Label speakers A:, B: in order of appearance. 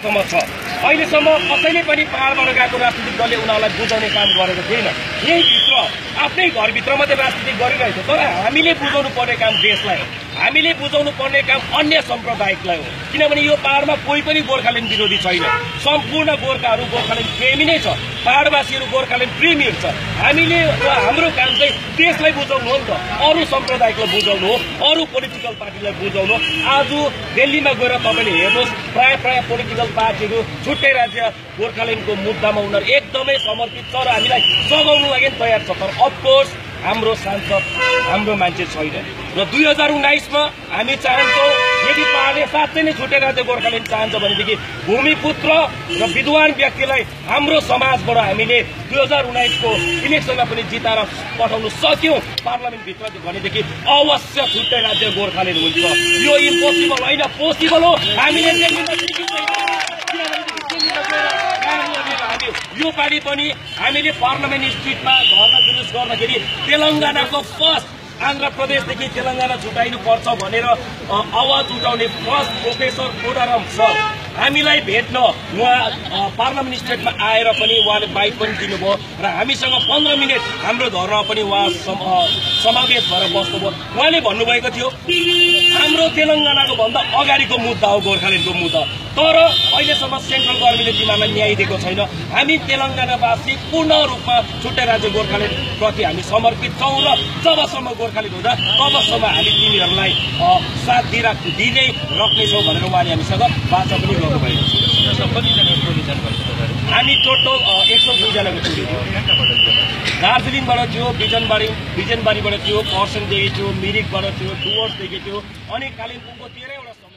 A: पक्षमा छ। अहिलेसम्म कसैले पनि पहाडबाट गएको राजनीतिक दलले उनीहरूलाई बुझाउने काम गरेको थिएन। यही भित्र आफ्नै घरभित्र मात्रै राजनीति गरिरहेछ। तर हामीले बुझाउनु पर्ने काम देशलाई हो, हामीले बुझाउनु पर्ने काम अन्य सम्प्रदायलाई हो। किनभने यो पहाडमा कोही पनि गोर्खाल्यान्ड विरोधी छैन। सम्पूर्ण गोर्खाहरू गोर्खाल्यान्ड प्रेमी नै छ। पहाडवासीहरू गोर्खाल्यान्ड प्रेमीहरू छ। हामीले हाम्रो काम चाहिँ देशलाई बुझाउनु हो नि त, अरू सम्प्रदायलाई बुझाउनु हो, अरू पोलिटिकल पार्टीलाई बुझाउनु। आज दिल्लीमा गएर तपाईँले हेर्नुहोस्, प्राय पोलिटिकल पार्टीहरू छुट्टै राज्य गोर्खाल्यान्डको मुद्दामा उनीहरू एकदमै समर्पित छ र हामीलाई सघाउनु लागि तयार छ। तर अफकोर्स हाम्रो सांसद हाम्रो मान्छे छैन र 2019मा हामी चाहन्छौँ यदि पहाडले साँच्चै नै छुट्टै राज्य गोर्खाल्यान्ड चाहन्छ भनेदेखि भूमिपुत्र र विद्वान व्यक्तिलाई हाम्रो समाजबाट हामीले 2019को इलेक्सनमा पनि जिताएर पठाउन सक्यौं पार्लियामेन्टभित्र भनेदेखि अवश्य छुट्टै राज्य गोर्खाल्यान्ड हुन्छ। यो इम्पोसिबल होइन, पोसिबल हो। हामीले यो पालि पनि हामीले पार्लियामेन्ट स्ट्रिटमा धरना जुलुस गर्दाखेरि तेलंगानाको फर्स्ट आन्ध्र प्रदेशदेखि तेलंगाना छुटाइनु पर्छ भनेर आवाज उठाउने फर्स्ट प्रोफेसर कोडाराम सर हामीलाई भेट्न उहाँ पार्लियामेन्ट स्टेटमा आएर पनि उहाँले बाइट पनि दिनुभयो र हामीसँग 15 मिनट हाम्रो धरना पनि उहाँ समावेश भएर बस्नुभयो। उहाँले भन्नुभएको थियो हाम्रो तेलंगानाको भन्दा अगाडिको मुद्दा हो गोर्खाल्यान्डको मुद्दा, तर अहिलेसम्म सेन्ट्रल गभर्मेन्टले तिमीहरूलाई न्याय दिएको छैन। हामी तेलंगानावासी पूर्ण रूपमा छुट्टै राज्य गोर्खाल्यान्ड प्रति हामी समर्पित छौँ र जबसम्म गोर्खाल्यान्ड हुँदा तबसम्म हामी तिमीहरूलाई साथ दिँदै राख्नेछौँ भनेर उहाँले हामीसँग वाचा पनि गर्नुभएको छ। हामी टोटल 102 जनाको टोली थियो। दार्जिलिङबाट थियो, बिजनबारीबाट थियो, खरसाङदेखि थियो, मिरिकबाट थियो, डुवर्सदेखि थियो अनि कालिम्पोङको 13 वटा